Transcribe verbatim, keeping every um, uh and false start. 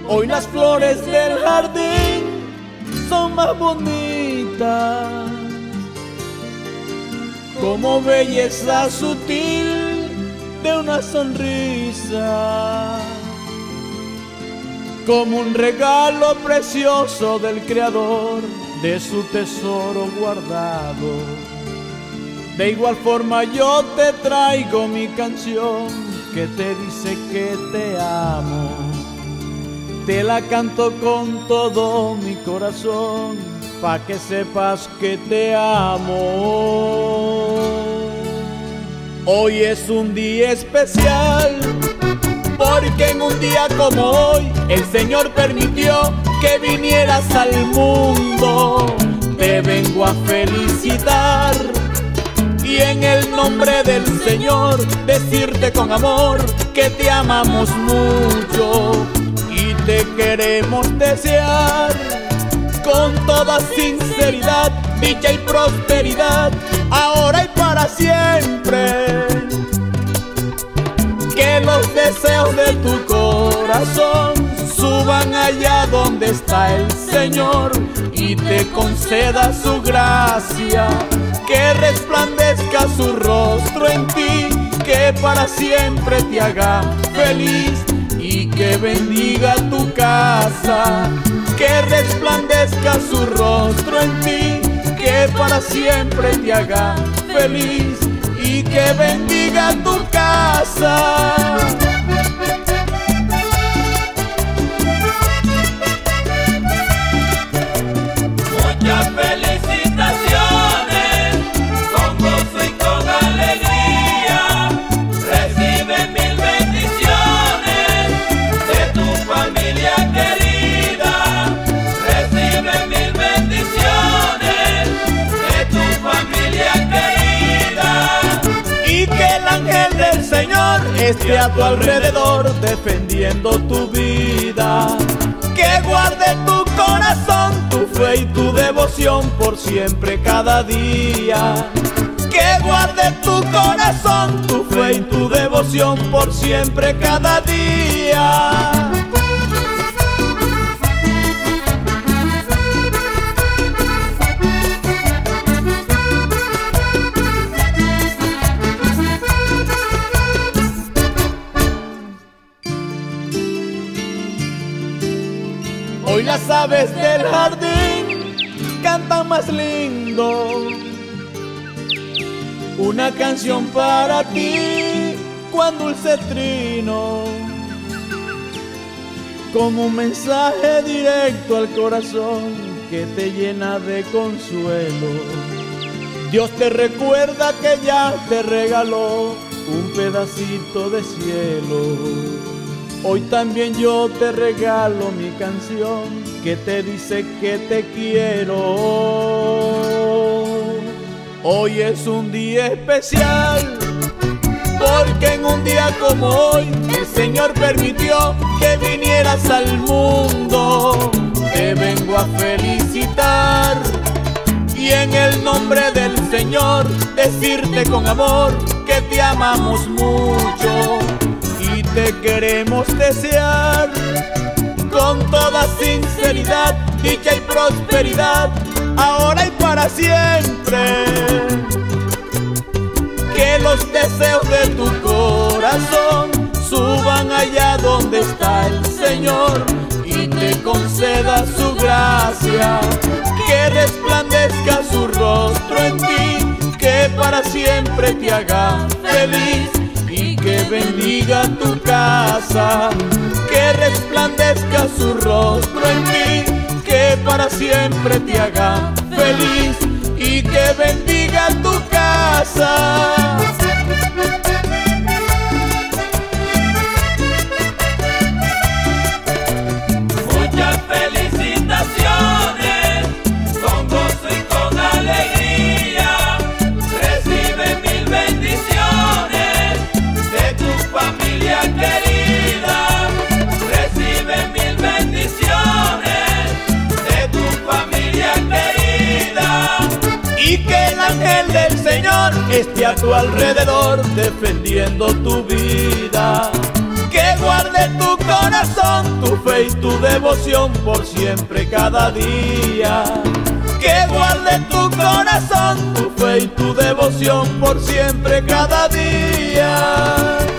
Hoy las flores del jardín son más bonitas, como belleza sutil de una sonrisa, como un regalo precioso del Creador de su tesoro guardado. De igual forma yo te traigo mi canción que te dice que te amo. Te la canto con todo mi corazón, pa' que sepas que te amo. Hoy es un día especial, porque en un día como hoy el Señor permitió que vinieras al mundo. Te vengo a felicitar y en el nombre del Señor decirte con amor que te amamos mucho y te queremos desear con toda sinceridad dicha y prosperidad, ahora y para siempre. Que los deseos de tu corazón suban allá donde está el Señor y te conceda su gracia, que resplandezca su rostro en ti, que para siempre te haga feliz y que bendiga tu casa. Que resplandezca su rostro en ti, que para siempre te haga feliz y que bendiga tu casa. Muchas felicitaciones, con gozo y con alegría. Recibe mil bendiciones de tu familia querida. Recibe mil bendiciones de tu familia querida. Y que el ángel del Señor esté a tu alrededor defendiendo tu vida. Que guarde tu corazón, tu fe y tu devoción por siempre cada día. Que guarde tu corazón, tu fe y tu devoción por siempre cada día. Hoy las aves del jardín cantan más lindo, una canción para ti, cuán dulce trino, como un mensaje directo al corazón que te llena de consuelo. Dios te recuerda que ya te regaló un pedacito de cielo. Hoy también yo te regalo mi canción que te dice que te quiero. Hoy es un día especial, porque en un día como hoy el Señor permitió que vinieras al mundo. Te vengo a felicitar y en el nombre del Señor decirte con amor que te amamos mucho. Te queremos desear con toda sinceridad dicha y prosperidad, ahora y para siempre. Que los deseos de tu corazón suban allá donde está el Señor y te conceda su gracia. Que resplandezca su rostro en ti, que para siempre te haga feliz y que bendiga tu casa. Que resplandezca su rostro en ti, que para siempre te haga feliz y que bendiga tu casa. Muchas felicitaciones, con gozo y con alegría. Recibe mil bendiciones de tu familia querida. Recibe mil bendiciones de tu familia querida. Y que el ángel del Señor esté a tu alrededor defendiendo tu vida. Que guarde tu corazón, tu fe y tu devoción por siempre cada día. Que guarde tu corazón, tu fe y tu devoción por siempre cada día.